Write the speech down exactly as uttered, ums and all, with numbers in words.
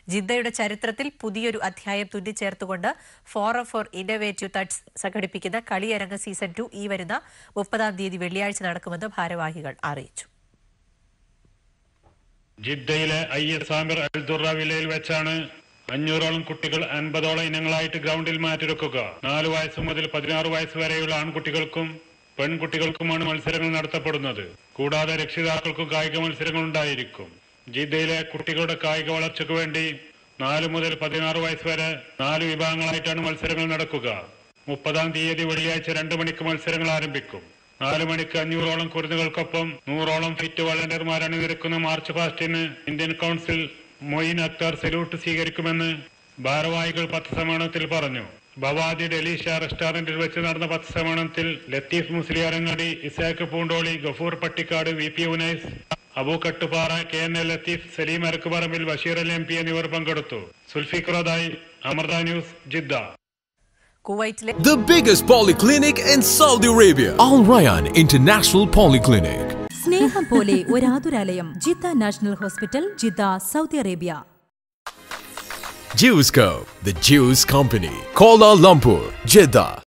ജിദ്ദയുടെ ചരിത്രത്തിൽ പുതിയൊരു അധ്യായം തുന്നിച്ചേർത്തുകൊണ്ട് ഫോറം ഫോർ ഇന്നോവേറ്റീവ് തട്സ് സംഘടിപ്പിക്കുന്ന കളിയരങ്ങ് സീസൺ ടു ഈ വരുന്ന മുപ്പതാം തീയതി വെള്ളിയാഴ്ച നടക്കുമെന്ന് ഭാരവാഹികൾ അറിയിച്ചു. ജിദ്ദയിലെ I S Amir Al Dura വില്ലയിൽ വെച്ചാണ് അഞ്ഞൂറോളം കുട്ടികൾ അൻപതോളം ഇനങ്ങളായിട്ട് ഗ്രൗണ്ടിൽ മാറ്റിവെക്കുക. നാലു വയസ്സ് മുതൽ പതിനാറ് വയസ്സ് വരെയുള്ള ആൺകുട്ടികൾക്കും പെൺകുട്ടികൾക്കുമാണ് മത്സരങ്ങൾ നടത്തപ്പെടുന്നത്. കൂടാതെ രക്ഷിതാക്കൾക്കും കായിക മത്സരങ്ങൾ ഉണ്ടായിരിക്കും. ജിദ്ദയിലെ കുട്ടികളുടെ കായിക വളർച്ചയ്ക്ക് വേണ്ടി നാല് മുതൽ പതിനാറ് വയസ്സ് വരെ നാല് വിഭാഗങ്ങളായിട്ടാണ് മത്സരങ്ങൾ നടക്കുക. മുപ്പതാം തീയതി വെള്ളിയാഴ്ച രണ്ട് മണിക്ക് മത്സരങ്ങൾ ആരംഭിക്കും. നാല് മണിക്ക് അഞ്ഞൂറോളം കുരുന്നുകൾക്കൊപ്പം നൂറോളം ഫിറ്റ് വളണ്ടിയർമാരാണ് നിരക്കുന്ന മാർച്ച് പാസ്റ്റിന് Indian council Moin Akhtar salute സ്വീകരിക്കുമെന്ന് ഭാരവാഹികൾ പത്രസമ്മേളനത്തിൽ പറഞ്ഞു. ബവാദി ഡെലീഷ റെസ്റ്റോറന്റിൽ വെച്ച് നടന്ന പത്രസമ്മേളനത്തിൽ Latheef Musliyarangadi, Ishaq Pundoli, Gafoor Pattikkad, V P Unais, Abu Kattupara, K N A Latheef, Saleem Arakkuparambil, Basheer Ali M P എന്നിവർ പങ്കെടുത്തു. സുൽഫിഖ്റദായി, Amrita news, Jeddah. The biggest polyclinic in Saudi Arabia, Al Rayyan International Polyclinic. സ്നേഹം പോലെ ഒരു ആതുരാലയം, Jeddah national hospital, Jeddah, Saudi Arabia. Juice Co, the Juice Company, Kuala Lumpur, Jeddah.